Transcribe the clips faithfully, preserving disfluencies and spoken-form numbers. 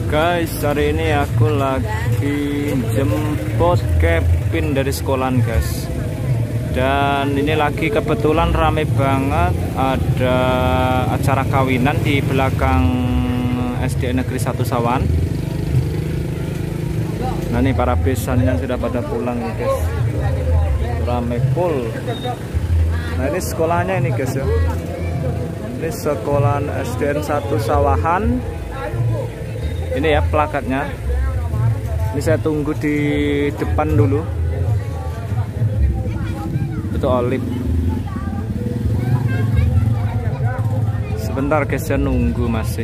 Guys, hari ini aku lagi jemput Kevin dari sekolahan guys. Dan ini lagi kebetulan rame banget, ada acara kawinan di belakang S D N Negeri satu Sawan. Nah ini para besannya sudah pada pulang nih guys, rame full. Nah ini sekolahnya ini guys ya, ini sekolahan S D N satu Sawahan. Ini ya plakatnya. Ini saya tunggu di depan dulu. Itu Olip. Sebentar guys, saya nunggu masih.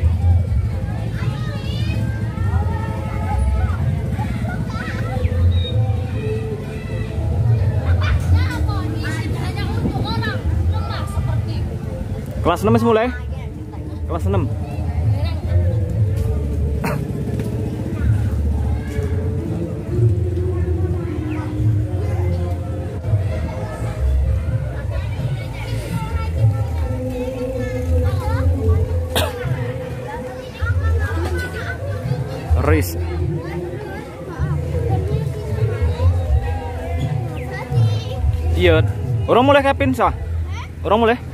Kelas enam mulai? Kelas enam. Riz. Iya, orang mulai Kevin sah? Orang mulai?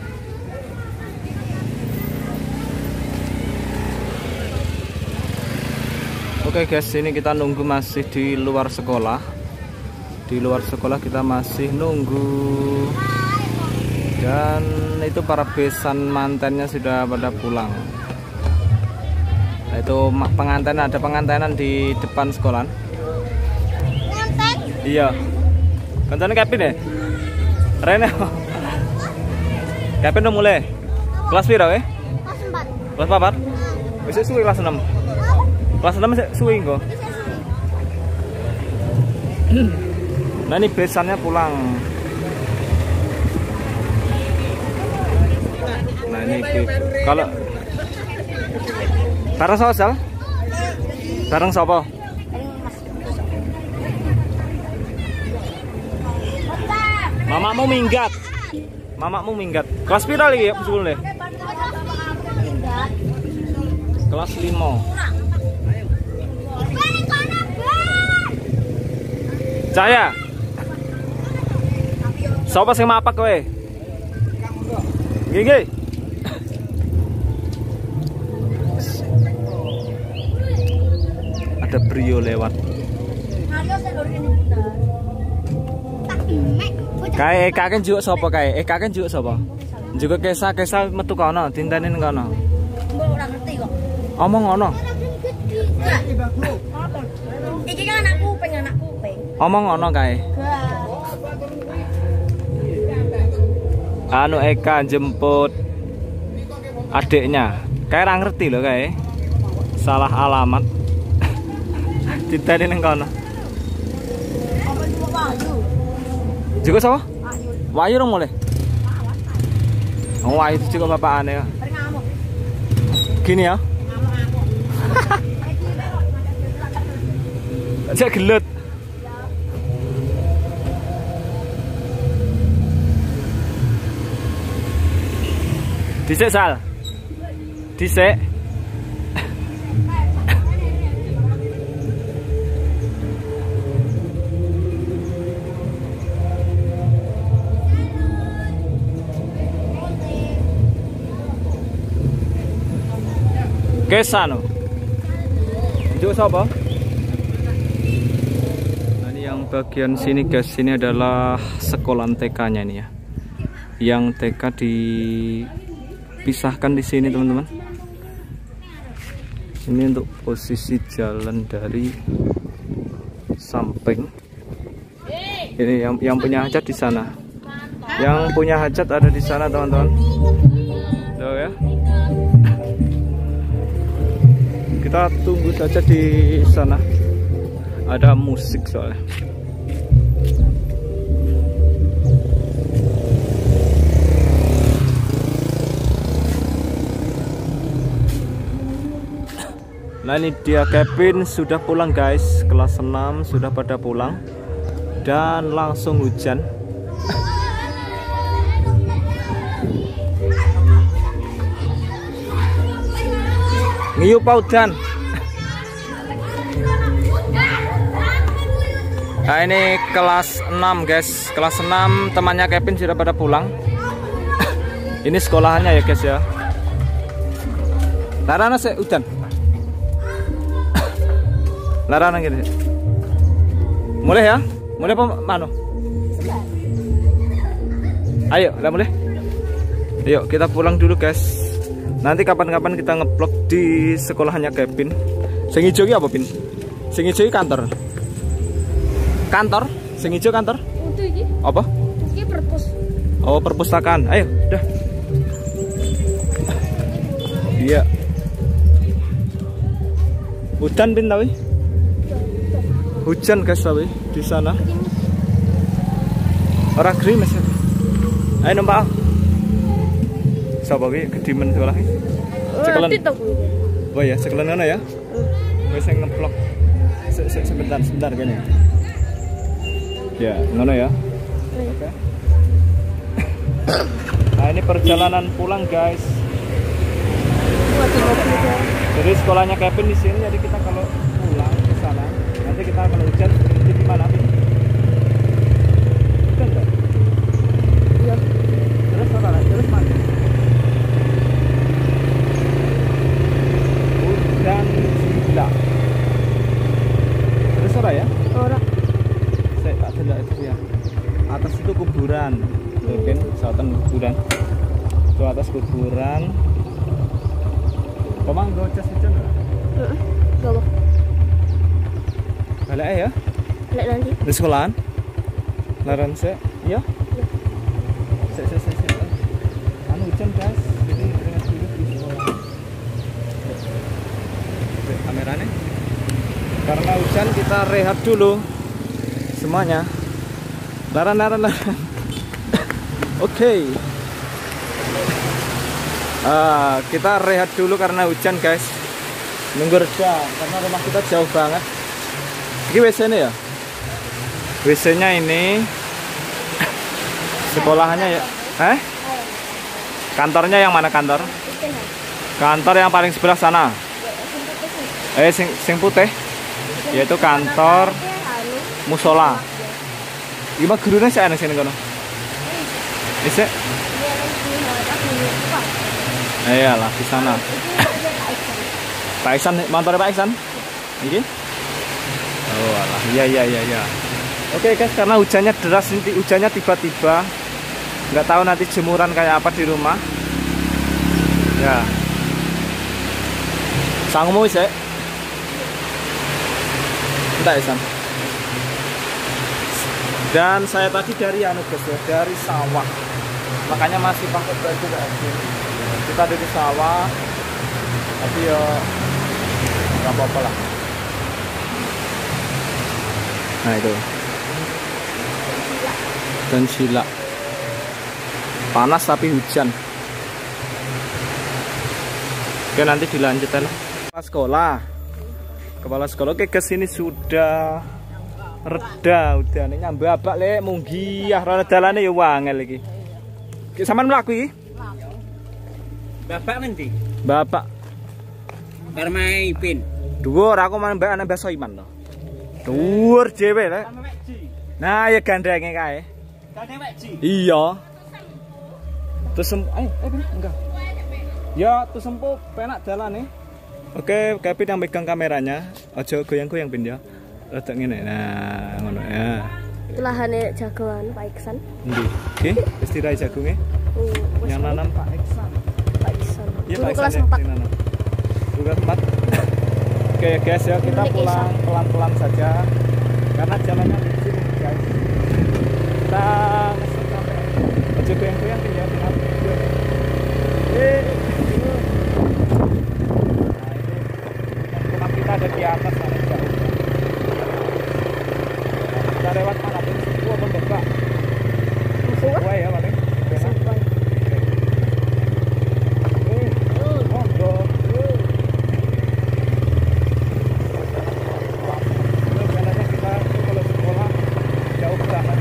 Oke guys, ini kita nunggu masih di luar sekolah. Di luar sekolah kita masih nunggu. Dan itu para besan mantannya sudah pada pulang. Nah, itu pengantin, ada pengantinan di depan sekolah. Pengantin? Iya. Pengantin Kevin ya? Rene. Kevin udah mulai. Kelas berapa ya? Kelas empat. Kelas empat? Bisa suwi kelas enam. Kelas enam masih suwi kok. Nah ini besannya pulang. Nah ini kalau bareng sosial? Bareng siapa? Mamamu minggat. Mamamu minggat. Kelas pira lagi ya sebelumnya? Kelas lima. Caya. Siapa sing mapak kowe? Nggih nggih. Ada Brio lewat. Kae Eka kan juga sapa kae? Eka kan juga sapa? Juga Kesa Kesa metu kono, dintenin kono. Mbok ora ngerti kok. Omong ngono. Iki kan anak kuping, anak kuping. Omong ngono kae. Anu Eka jemput adiknya. Kae ora ngerti loh kae. Salah alamat. Ditani neng kono. Juga sama? Wahyu dong mulai. Oh Wahyu itu juga bapak aneh ya. Gini ya? Saya gelut. Disek Sal. Disek. Kesano. Itu siapa? Nah, ini yang bagian sini guys, ini adalah sekolahan T K-nya ini ya. Yang T K dipisahkan di sini teman-teman. Ini untuk posisi jalan dari samping. Ini yang yang punya hajat di sana. Yang punya hajat ada di sana teman-teman. Tuh ya. Kita tunggu saja di sana. Ada musik soalnya. Nah ini dia Kevin sudah pulang guys. Kelas enam sudah pada pulang. Dan langsung hujan. Ngiyup paudan. Nah ini kelas enam guys, kelas enam temannya Kevin sudah pada pulang. Ini sekolahannya ya guys ya. Larana sih hujan. Larana gini. Mulai ya? Mulai apa mano? Ayo, lah mulai. Ayo kita pulang dulu guys. Nanti kapan-kapan kita ngeblok di sekolahannya Kevin. Sing ijo iki apa, Pin? Sing ijo iki kantor. Kantor? Sing ijo kantor? Untuk iki. Apa? Iki perpus. Oh, perpustakaan. Ayo, dah. Iya. Hujan Pin tapi? Hujan guys tapi di sana. Orang gerimis. Ayo numpak. Sapa ki kedimen sekolah iki? Sekolah. Oh ya, sekolah mana ya? Wis sing ngeblok. Se -se Sebentar, sebentar gini. Ya, ngono ya. Oke. Nah, ini perjalanan pulang, guys. Jadi sekolahnya Kevin di sini, jadi kita kalau pulang ke sana, nanti kita kalau hujan berhenti di mana, Pin? Hujan enggak? Iya. Terus mana? Terus mana? Dan gila. Terus ora ya? Ora. Saya tak ada itu ya. Atas itu kuburan. Tuh kan, selatan kuburan. Tuh atas kuburan. Komang go cas hujan enggak? Heeh. Enggak apa. Balik ya? Balik nanti. Di sekolahan? Laran se? Iya? Se se se se. Anu hujan guys. Jadi keringat dulu di sekolah. Kameranya karena hujan kita rehat dulu semuanya. Laran laran laran. Oke. Okay. Uh, kita rehat dulu karena hujan guys. Nunggu reda karena rumah kita jauh banget. Ini W C-nya ya? W C-nya ini sekolahannya ya? Eh? Kantornya yang mana kantor? Kantor yang paling sebelah sana. Eh sing, sing putih yaitu kantor musola. Gimana gurunya sih anak sini kono? Bisa? Iyalah di sana. Pak Iksan, motor Pak Iksan? Ini? Oh alah, iya iya iya iya. Oke guys, karena hujannya deras, hujannya tiba-tiba, nggak tahu nanti jemuran kayak apa di rumah. Ya. Sanggup sih. Enggak ya, San? Dan saya tadi dari anu guys ya, dari sawah. Makanya masih pakai baju kayak gini. Kita ada di sawah. Tapi ya nggak apa-apa lah. Nah itu. Dan sila. Panas tapi hujan. Oke, nanti dilanjutkan. Sekolah. Kepala sekolah oke kesini sudah reda udah nih nyambe abak lek munggiyah rono dalane ya wangel iki. Ki sampean mlaku iki? Bapak nanti. Bapak. Permai Pin. Dhuwur aku man mbak ana Mbak Soiman to. Dhuwur dhewe lek. Nah ya gandenge kae. Gandeng Pak Ji. Iya. Terus eh eh enggak. Ya terus sempo penak dalane. Oke, Kevin yang megang kameranya. Ojo goyang-goyang Pin ya. Rada ngene. Nah, ngono ya. Telahane jagoan Pak Iksan. Nggih. Nggih, wis dirai jagunge. Oh, yang nanam Pak Iksan. Pak Iksan. Iya, Pak Iksan. Kelas empat. Kelas empat. Oke, guys ya, kita pulang pelan-pelan saja. Karena jalannya licin, guys. Kita ngesek sampai ojo goyang-goyang Pin ya, benar. Eh. Kita ada di atas sana jauh. Kita lewat mana pun semua pembuka. Semua ya paling. Semua. Eh, monggo. Jalannya kita kalau sekolah jauh banget.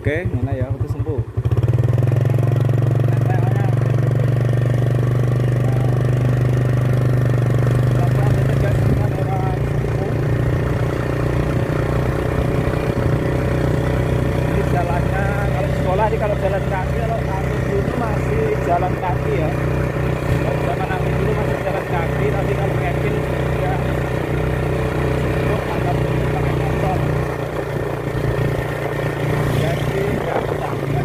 Oke, mana ya itu sembuh. Ini jalannya kalau sekolah ini kalau jalan kaki, kalau kami dulu masih jalan kaki ya. Kalau zaman kami dulu masih jalan kaki, tapi kalau camping ya untuk anggap pakai motor. Jadi nggak canggih.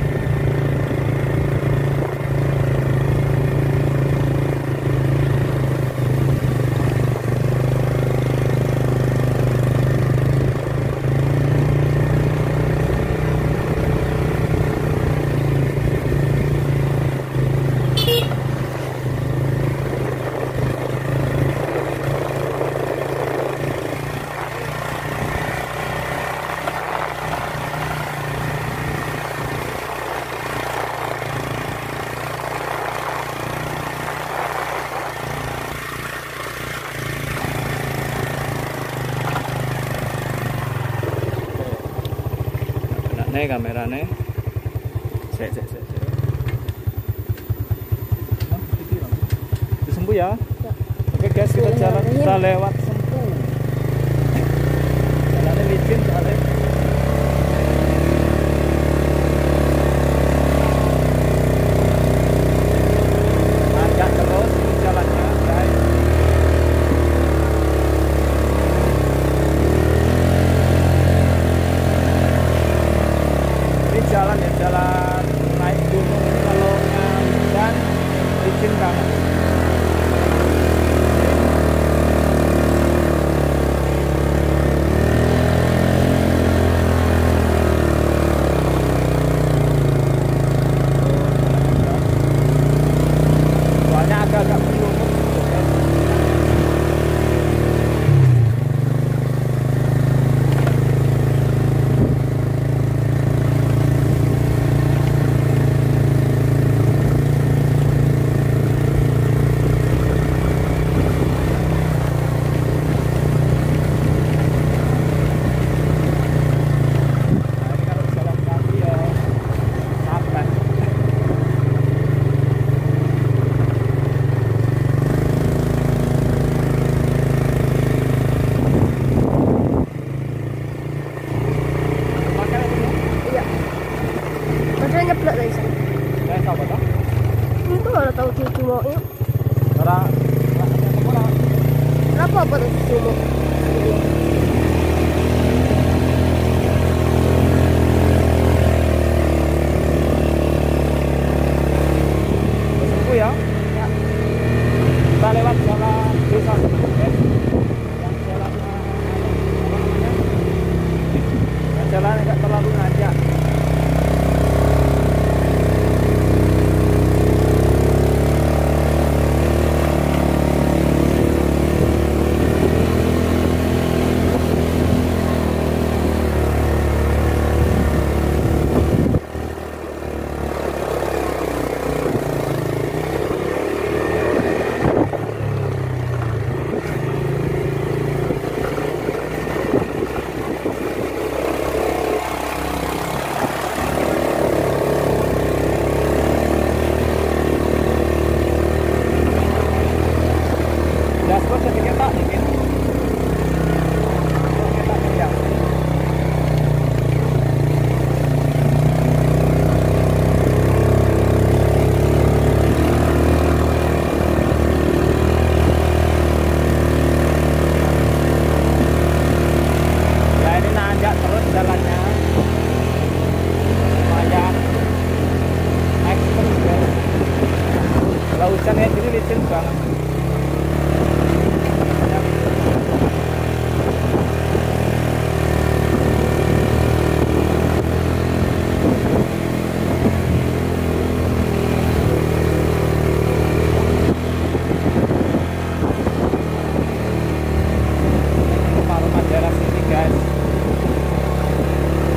Nih kameranya, cek cek cek cek. Nah, itu sembuh ya? Ya. Oke guys, kita jalan kita lewat Sempu. Jalannya licin soalnya. Nanjak terus ini jalannya, guys. Ini jalan ya, jalan naik gunung ini kalau hujan licin banget. Soalnya agak-agak belum. Iya. Maksudnya nyeplak dari sana. Saya tahu apa? Itu kalau tahu cucu mau ya. Karena Kenapa apa tuh cucu mau? Sembuh ya. Ya. Kita lewat jalan desa Sempu guys. Yang jalannya apa namanya? Yang jalan nggak terlalu nanjak. Dashboard jadi ketak dikit. Ketak ya. Ya ini nanjak terus jalannya. Lumayan ekstrem guys. Kalau hujan ya jadi licin banget. Rumah-rumah daerah sini guys.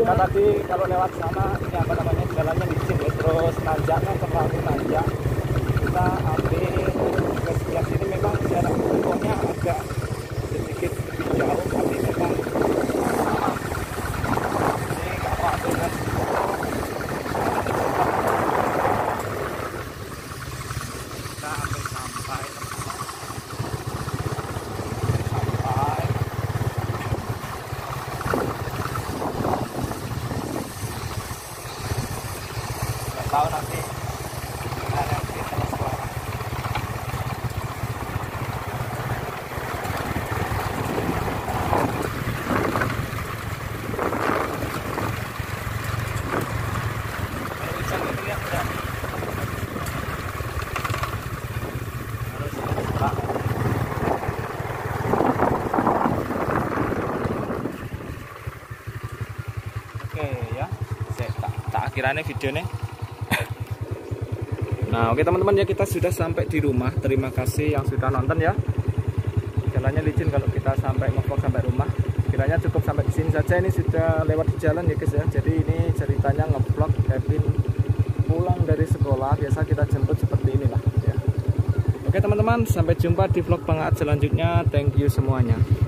Kita tadi kalau lewat sana ini apa namanya jalannya licin ya, terus nanjaknya terlalu nanjak. Kita ambil ke sebelah sini memang jarak tempuhnya agak sedikit lebih jauh, tapi memang sama. Ini kapal dengan kita ambil sampai sampai nggak tahu nanti kita nanti terus keluar. Oke ya, saya tak, tak akhirannya videonya. Nah oke teman-teman ya, kita sudah sampai di rumah. Terima kasih yang sudah nonton ya. Jalannya licin kalau kita sampai ngevlog sampai rumah. Kiranya cukup sampai di sini saja. Ini sudah lewat di jalan ya guys ya. Jadi ini ceritanya ngevlog Kevin pulang dari sekolah. Biasa kita jemput seperti inilah ya. Oke teman-teman, sampai jumpa di vlog Pengaat selanjutnya. Thank you semuanya.